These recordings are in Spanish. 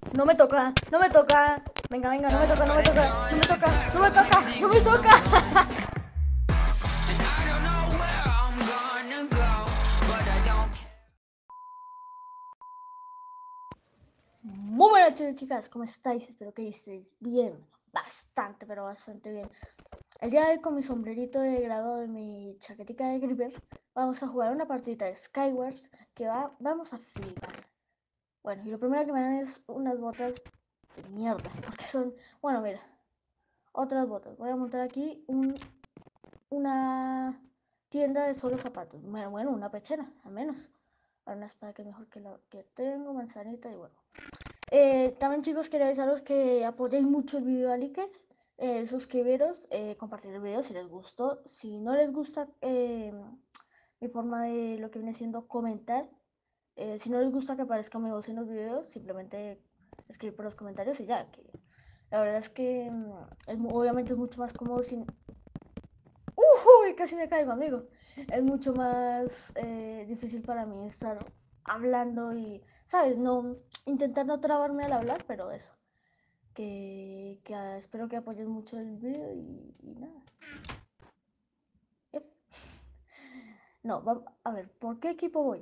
No me toca, no me toca. Venga, venga, no me toca, no me toca, no me toca, no me toca, no me toca. Muy buenas noches, chicas, ¿cómo estáis? Espero que estéis bien, bastante, pero bastante bien. El día de hoy con mi sombrerito de grado de mi chaquetica de Gripper, vamos a jugar una partida de Skywars que vamos a flipar. Bueno, y lo primero que me dan es unas botas de mierda, porque son, bueno, mira, otras botas. Voy a montar aquí una tienda de solo zapatos. Bueno, una pechera, al menos. Ahora una espada que es mejor que la que tengo, manzanita y bueno. También chicos, quería avisaros que apoyéis mucho el video a likes, suscribiros, compartir el video si les gustó. Si no les gusta mi forma de lo que viene siendo comentar, si no les gusta que aparezca mi voz en los videos, simplemente escribir por los comentarios y ya. Que la verdad es que obviamente es mucho más cómodo sin... ¡Uy! Casi me caigo, amigo. Es mucho más difícil para mí estar hablando y, ¿sabes? No, intentar no trabarme al hablar, pero eso. Espero que apoyen mucho el video y nada. Yep. No, a ver, ¿por qué equipo voy?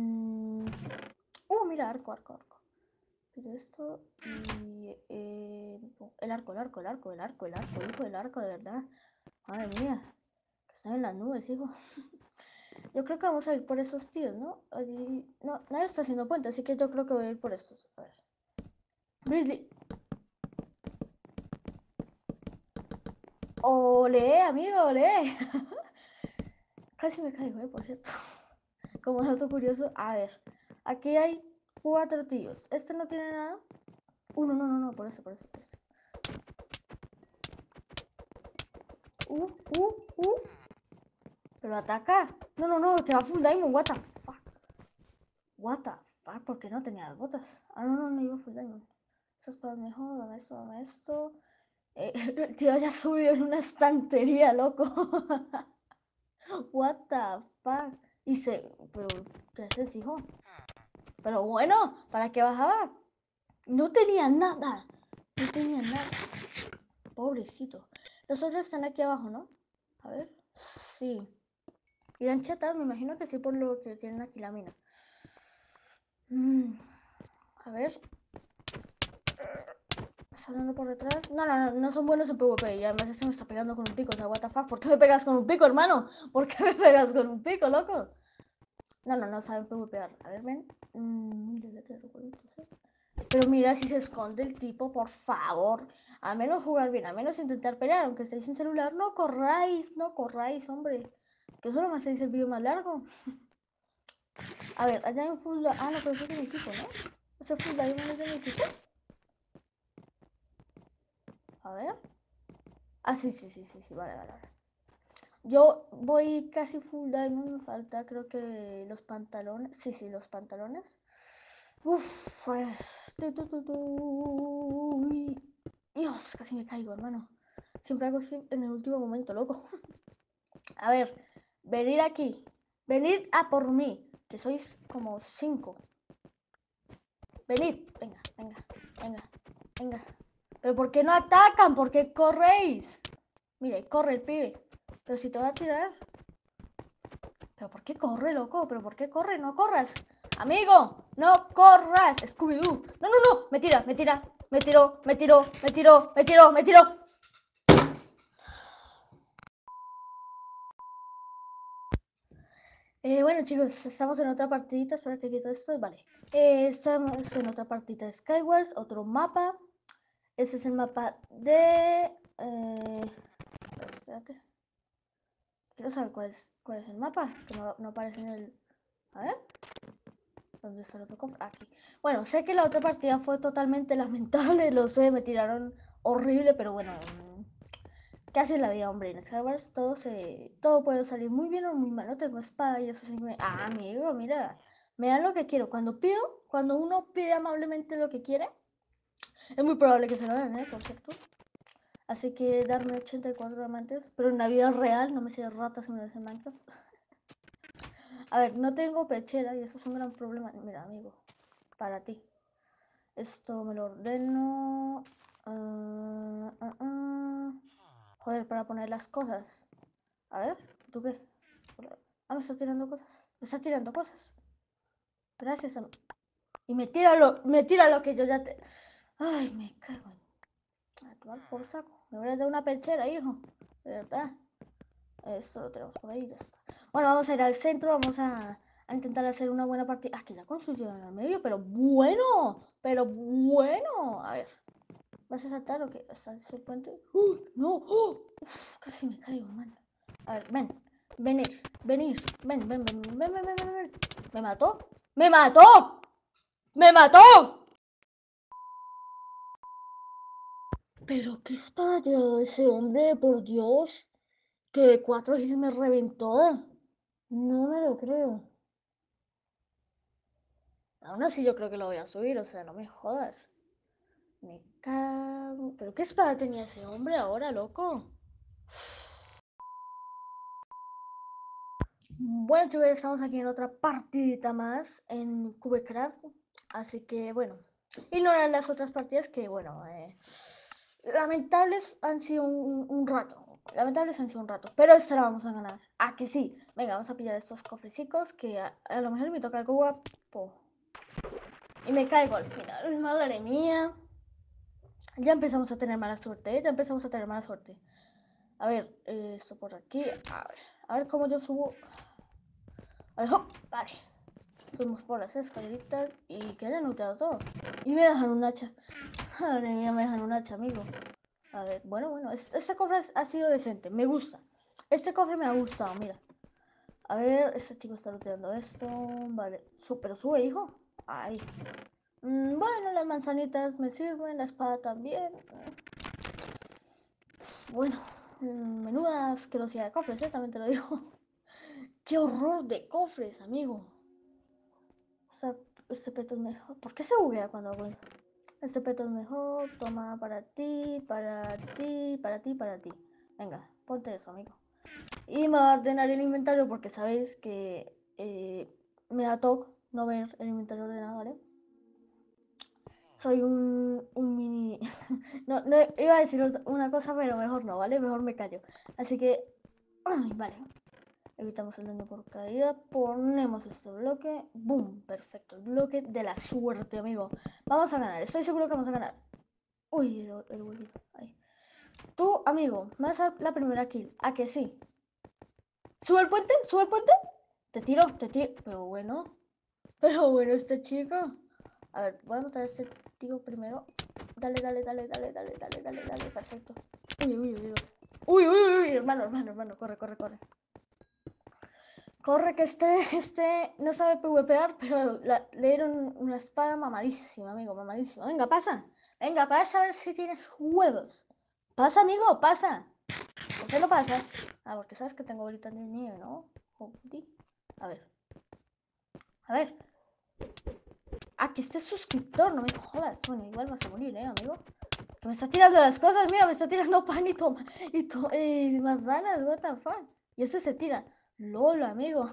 Mira, arco. Pero esto y el arco, hijo, el arco, de verdad. Madre mía, que están en las nubes, hijo. Yo creo que vamos a ir por esos tíos, ¿no? No, nadie está haciendo puente, así que yo creo que voy a ir por estos. A ver. Grizzly. Ole, amigo, ole. Casi me caigo, por cierto. Como dato curioso, a ver. Aquí hay 4 tíos. Este no tiene nada. No, por eso. Uh, uh, uh. Pero ataca. No, que va full diamond, what the fuck. What the fuck, ¿por qué no tenía las botas? No iba full diamond. Eso es para mejor, dame esto. El tío ya subió en una estantería, loco. What the fuck. Pero, ¿qué haces, hijo? Pero bueno, ¿para qué bajaba? No tenía nada. Pobrecito. Los otros están aquí abajo, ¿no? A ver. Sí. Irán chatados, me imagino que sí, por lo que tienen aquí la mina. A ver. ¿Está dando por detrás? No son buenos en PvP. Y además este me está pegando con un pico. O sea, what the fuck. ¿Por qué me pegas con un pico, hermano? ¿Por qué me pegas con un pico, loco? No saben PvPar. A ver, ven. Pero mira si se esconde el tipo, por favor. A menos jugar bien, a menos intentar pelear. Aunque estéis sin celular, no corráis, hombre. Que eso me hacéis el vídeo más largo. A ver, allá hay un full... Ah, no, pero eso es de mi equipo, ¿no? ¿Ese full diamond es de mi equipo? A ver. Ah, sí, vale. Yo voy casi full diamond, me falta creo que los pantalones. Sí, los pantalones. Uf, pues... Dios, casi me caigo, hermano. Siempre hago así en el último momento, loco. A ver, venid aquí. Venid a por mí, que sois como 5. Venid. Venga. ¿Pero por qué no atacan? ¿Por qué corréis? Mire, corre el pibe. Pero si te va a tirar. ¿Pero por qué corre, loco? ¿Pero por qué corre? No corras. Amigo, no corras. Scooby-Doo. No. Me tira. Me tiró. Bueno chicos, estamos en otra partidita, espero que quito esto, vale. Estamos en otra partida de Skywars, otro mapa. Este es el mapa de... espérate. Quiero saber cuál es el mapa, que no aparece en el... A ver. ¿Dónde está el otro cofre? Aquí. Bueno, sé que la otra partida fue totalmente lamentable, lo sé, me tiraron horrible, pero bueno... Casi en la vida, hombre, en Skywars todo puede salir muy bien o muy mal. No tengo espada y eso sí me... Ah, amigo, mira. Me dan lo que quiero. Cuando uno pide amablemente lo que quiere, es muy probable que se lo den, por cierto. Así que darme 84 diamantes, pero en la vida real, no me sé ratas en ese Minecraft. A ver, no tengo pechera y eso es un gran problema. Mira, amigo, para ti. Esto me lo ordeno. Joder, para poner las cosas. A ver, ¿tú qué? Ah, me está tirando cosas. Me está tirando cosas. Gracias. Y me tira lo que yo ya te... Ay, me cago en... A tomar por saco. Me voy a dar una pechera, hijo. De verdad. Eso lo tenemos por ahí, ya está. Bueno, vamos a ir al centro, vamos a intentar hacer una buena partida. Ah, que ya construyeron en el medio, pero bueno. Pero bueno. A ver. ¿Vas a saltar o qué? ¿Estás en el puente? ¡No! Uf, casi me caigo, man. A ver, ven. Venir. Ven, ven, ven, ven, ven, ven, ven, ven. ¿Me mató? ¡Me mató! ¡Me mató! Pero qué espada llevaba ese hombre, por Dios. Que de 4 hits me reventó. No me lo creo. Aún así yo creo que lo voy a subir, o sea, no me jodas. Me cago. ¿Pero qué espada tenía ese hombre ahora, loco? Bueno, chicos, estamos aquí en otra partidita más en Cubecraft. Así que, bueno, ignorar las otras partidas que, bueno, lamentables han sido un rato. Lamentables han sido un rato, pero esta la vamos a ganar. ¿A que sí? Venga, vamos a pillar estos cofrecicos que a lo mejor me toca algo guapo. Y me caigo al final, madre mía. Ya empezamos a tener mala suerte, ya empezamos a tener mala suerte. A ver, esto por aquí. A ver cómo yo subo. A ver, ¡hop! Vale. Fuimos por las escaleritas y que hayan looteado todo. Y me dejan un hacha. Madre mía, me dejan un hacha, amigo. A ver, bueno, este cofre ha sido decente, me gusta. Este cofre me ha gustado, mira. A ver, este chico está looteando esto. Vale, pero sube, hijo. Ahí. Bueno, las manzanitas me sirven, la espada también. Bueno, menuda asquerosidad de cofres, también te lo digo. ¡Qué horror de cofres, amigo! O sea, este peto es mejor. ¿Por qué se buguea cuando hago eso? Este peto es mejor. Toma para ti, para ti, para ti, para ti. Venga, ponte eso, amigo. Y me va a ordenar el inventario porque sabéis que me da toque no ver el inventario ordenado, ¿vale? Soy un mini... no, iba a decir una cosa, pero mejor no, ¿vale? Mejor me callo. Así que... Ay, vale. Evitamos el daño por caída. Ponemos este bloque. ¡Boom! Perfecto. El bloque de la suerte, amigo. Vamos a ganar. Estoy seguro que vamos a ganar. Uy, el huevito. Ahí. Tú, amigo, me vas a dar la primera kill. ¿A que sí? ¿Sube el puente? ¿Sube el puente? Te tiro. Pero bueno. Este chico. A ver, voy a matar a este tío primero. Dale. Perfecto. Uy. Hermano. Corre. Corre que este no sabe PvPar, pero le dieron una espada mamadísima, amigo, mamadísima. Venga, pasa a ver si tienes huevos. Pasa, amigo, pasa. ¿Por qué no pasas? Ah, porque sabes que tengo bolitas de nieve, ¿no? A ver. Que este es suscriptor, no me jodas. Bueno, igual vas a morir, amigo. Que me está tirando las cosas, mira, me está tirando pan y manzanas, what the fuck. Y este se tira. LOL, amigo.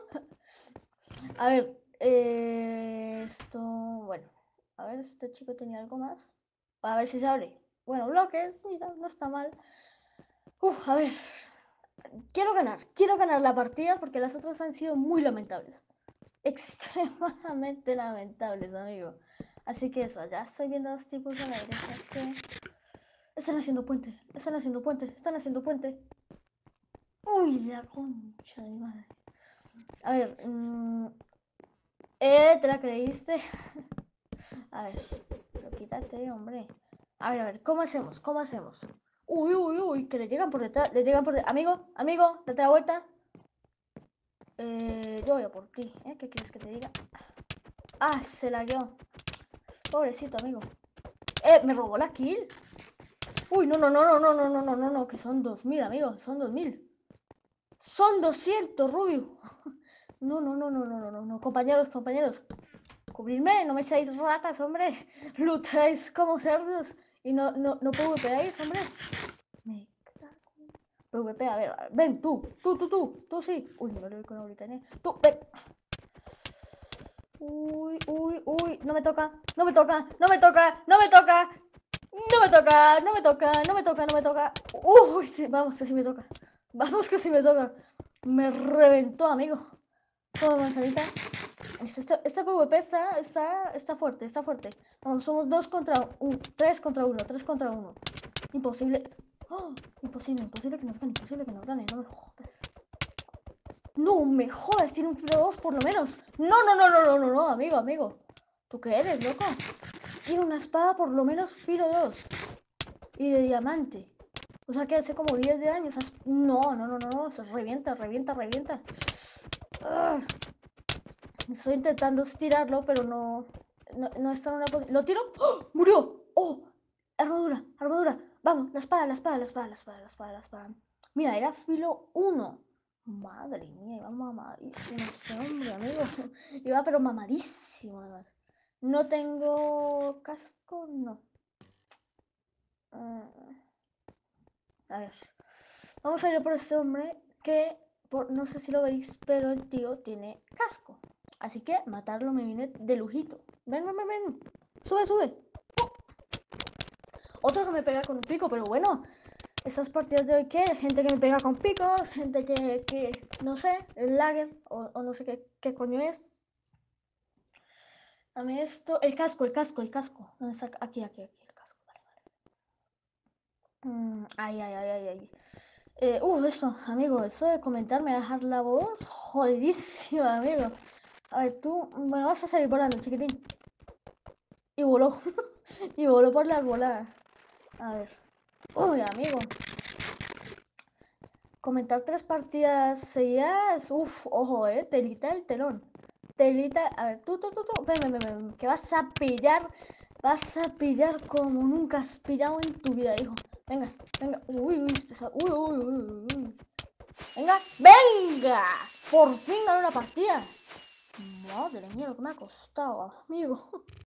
A ver, esto, bueno, a ver, este chico tenía algo más. A ver si se abre. Bueno, bloques, mira, no está mal. A ver, quiero ganar la partida porque las otras han sido muy lamentables. Extremadamente lamentables, amigo. Así que eso, ya estoy viendo a los tipos a la derecha que están haciendo puente. Uy, la concha de madre. A ver, ¿te la creíste? A ver, pero quítate, hombre. A ver, ¿cómo hacemos? Uy, que le llegan por detrás, Amigo, date la vuelta. Yo voy a por ti, ¿eh? ¿Qué quieres que te diga? Ah, se la dio. Pobrecito, amigo. Me robó la kill. Uy, no, que son 2000, amigos, son 2000. Son 200, Rubio. No, compañeros. Cubrirme, no me seáis ratas, hombre. Lutáis como cerdos y no PvPáis, hombre. Me cago. PvP, a ver, ven, tú sí. Uy, no le doy con la britannia. Tú, ven. Uy, uy, uy. No me toca, no me toca, no me toca, no me toca. No me toca, no me toca, no me toca, no me toca. Uy, sí, vamos que sí me toca. Vamos que sí me toca. Me reventó, amigo. Toma, manzanita. Este PvP está fuerte, está fuerte. Vamos, somos 3 contra 1, 3 contra 1. Imposible. ¡Oh! Imposible, imposible que nos gane, imposible que nos gane. No me jodas. No me jodas, tiene un filo 2 por lo menos. No, no, no, no, no, no, no, amigo, amigo. ¿Tú qué eres, loco? Tiene una espada por lo menos filo 2. Y de diamante. O sea que hace como 10 de daño. No, no, no, no, no. Se revienta, revienta, revienta. Estoy intentando estirarlo, pero no está en una posición. ¿Lo tiro? ¡Oh! ¡Murió! ¡Oh! Armadura, armadura. Vamos, la espada, la espada, la espada, la espada, la espada, la espada. Mira, era filo 1. Madre mía, iba mamadísimo este hombre, amigo. Iba pero mamadísimo, además. No tengo casco, no. A ver. Vamos a ir por este hombre que, no sé si lo veis, pero el tío tiene casco. Así que matarlo me viene de lujito. Ven, ven, ven, ven. Sube, sube. Otro que me pega con un pico, pero bueno. Estas partidas de hoy, ¿qué? Gente que me pega con picos, gente que no sé, el lager, o no sé qué coño es. Dame esto. El casco, el casco, el casco. ¿Dónde está? Aquí, aquí, aquí, el casco. Vale, vale. Ay, ay, ay, ay, ay. Eso, amigo, eso de comentarme, dejar la voz, jodidísima, amigo. A ver, tú, bueno, vas a salir volando, chiquitín. Y voló, y voló por la arbolada. A ver, uy, amigo. Comentar 3 partidas seguidas, ojo, telita el telón. Telita, a ver, tú, ven, que vas a pillar como nunca has pillado en tu vida, hijo. Venga, venga, uy, uy. Venga, venga, por fin ganó la partida. Madre mía, lo que me ha costado, amigo.